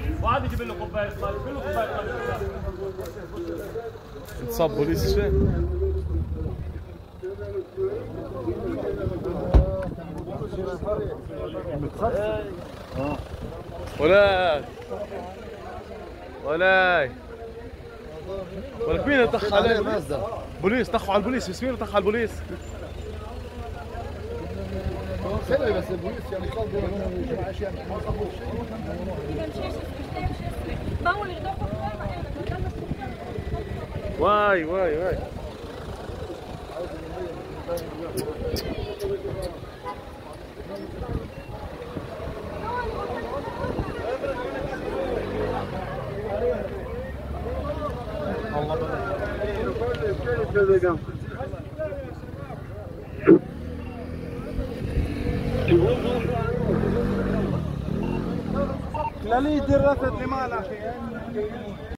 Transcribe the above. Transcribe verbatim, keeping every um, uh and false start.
وعاد يجيب له كوبايه مي، يجيب له كوبايه مي. تصاب بوليس الشام. ولا ولا ولك مين طخ عليه؟ بوليس طخوا على البوليس، بس مين طخ على البوليس؟ خلي بس البوليس يعني يقضوا لهم اشياء ما يخافوش. واي واي واي لا لي يدير رفد لمال اخي